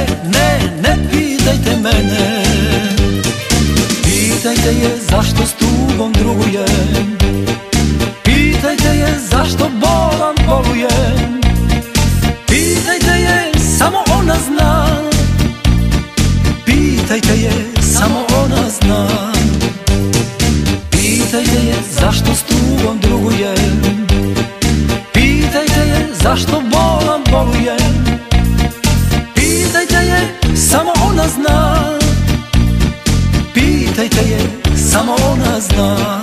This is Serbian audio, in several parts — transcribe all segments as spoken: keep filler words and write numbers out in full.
Ne, ne, ne pitajte mene. Pitajte je zašto s tugom drugujem. Pitajte je zašto bolan bolujem. Pitajte je, samo ona zna. Pitajte je, samo ona zna. Pitajte je zašto s tugom drugujem. Pitajte je zašto bolan bolujem. Pitajte je, samo ona zna. Pitajte je, samo ona zna.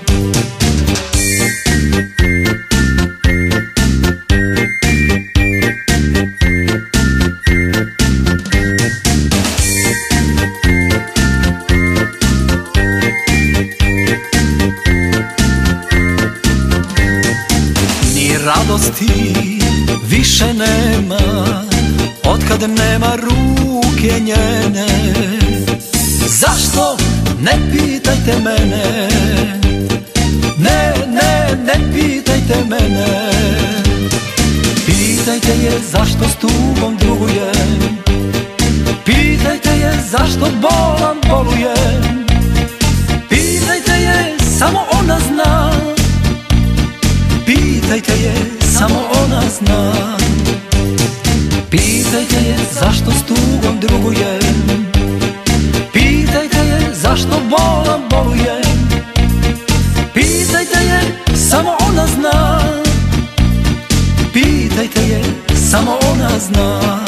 Radosti više nema otkad nema ruke njene. Zašto? Ne pitajte mene. Ne, ne, ne pitajte mene. Pitajte je zašto s tugom drugujem. Pitajte je zašto bolan bolujem. Pitajte je, samo ona zna. Pitajte je, samo ona zna. Pitajte je zašto s tugom drugujem. Pitajte je zašto bolan bolujem. Pitajte je, samo ona zna. Pitajte je, samo ona zna.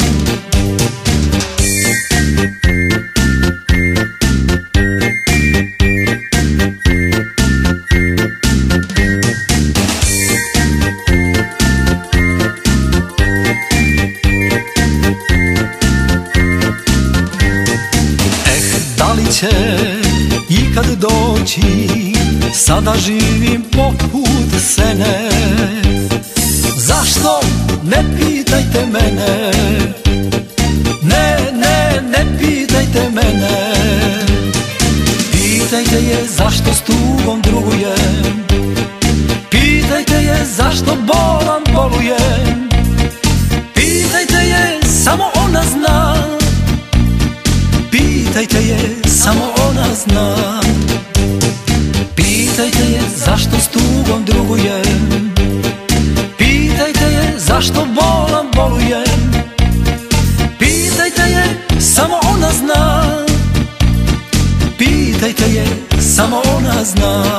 Da li će ikad doći, sada živim poput sene. Zašto? Ne pitajte mene. Ne, ne, ne pitajte mene. Pitajte je zašto s tugom drugujem. Pitajte je zašto bolan bolujem. Pitajte je, samo ona zna. Pitajte je, samo ona zna. Pitajte je zašto s tugom drugujem. Pitajte je zašto bolan bolujem. Pitajte je, samo ona zna. Pitajte je, samo ona zna.